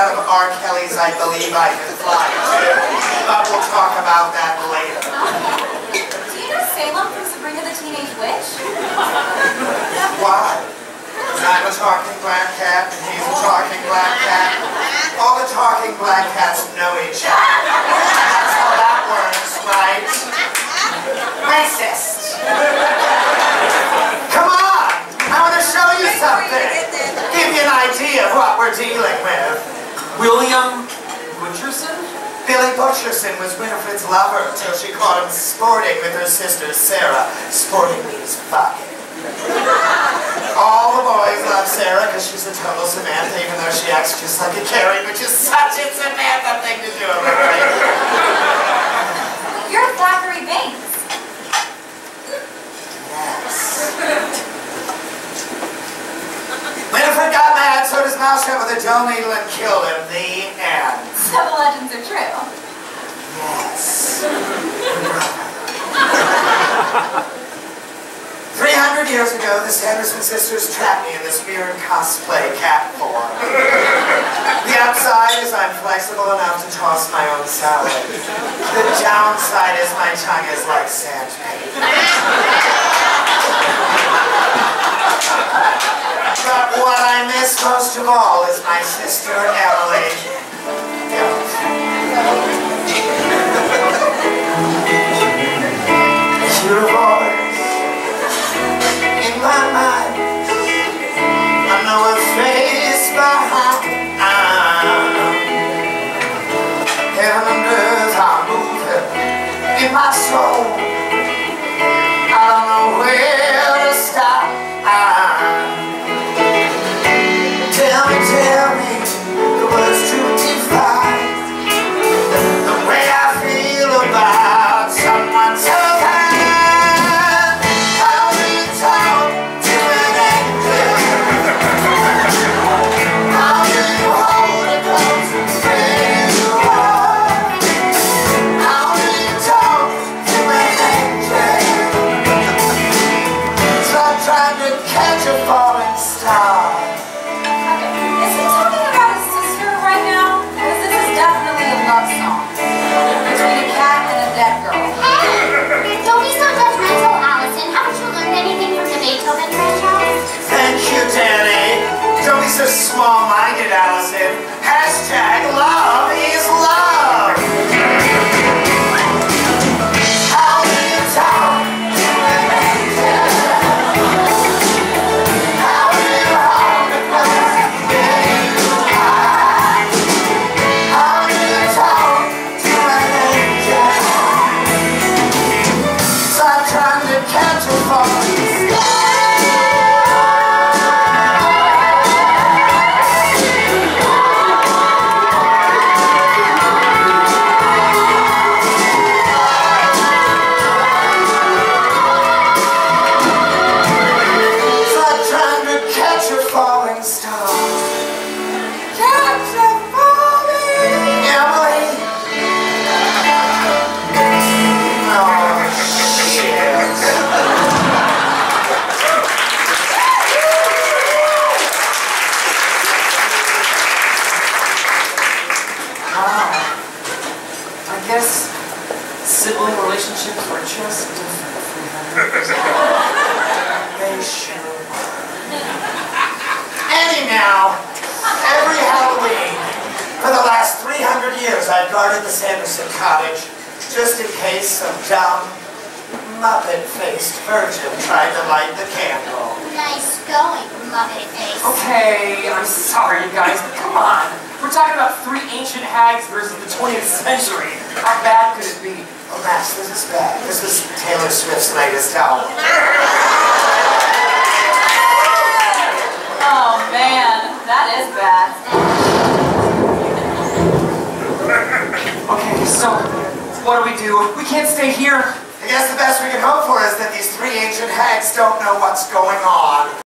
of R. Kelly's I Believe I Can Fly, too. But we'll talk about that later. Do you know Salem from Sabrina the Teenage Witch? Why? I'm a talking black cat, and he's a talking black cat. All the talking black cats know each other. That's how that works, right? Racist. Come on! I want to show you something. Give you an idea of what we're dealing with. William Butcherson? Billy Butcherson was Winifred's lover until she caught him sporting with her sister Sarah. Sporting means fucking. All the boys love Sarah because she's a total Samantha, even though she acts just like a Carrie, which is such a Samantha thing to do, right? You're Thackeray Banks. Yes. Winifred got mad, so does Mousetrap with a dull needle and killed him. The end. So the legends are true. Yes. 300 years ago, the Sanderson sisters trapped me in this weird cosplay cat form. The upside is I'm flexible enough to toss my own salad. The downside is my tongue is like sandpaper. But what I miss most of all is my sister Emily. Your voice in my mind, I know a face behind. Heaven and earth are moving in my soul. I don't know where to stop. Tell me the words to define the way I feel about someone so kind. How do you talk to an angel? How do you hold it close where you are? How do you talk to an angel? It's like trying to catch a falling star. Is he talking about his sister right now? Because this is definitely a love song. Between a cat and a dead girl. Hey! Don't be so judgmental, Allison. Haven't you learned anything from the Beethoven franchise? Thank you, Danny. Don't be so small-minded, Allison. Hashtag love is love. How do you talk to an angel? How do you hold it close where you are? How do you talk to an angel? It's like trying to catch a falling star. It's like trying to catch a falling star. Catch a falling Emily. Oh, shit. Wow. I guess sibling relationships were just different 300 years ago. They sure were. Anyhow, every Halloween for the last 300 years I've guarded the Sanderson cottage just in case some dumb, Muppet-faced virgin tried to light the candle. Nice going, Muppet Face. Okay, I'm sorry, you guys, but come on. We're talking about three ancient hags versus the 20th century. How bad could it be? Oh, Max, this is bad. This is Taylor Swift's latest album. Oh man, that is bad. Okay, so what do? We can't stay here. I guess the best we can hope for is that these three ancient hags don't know what's going on.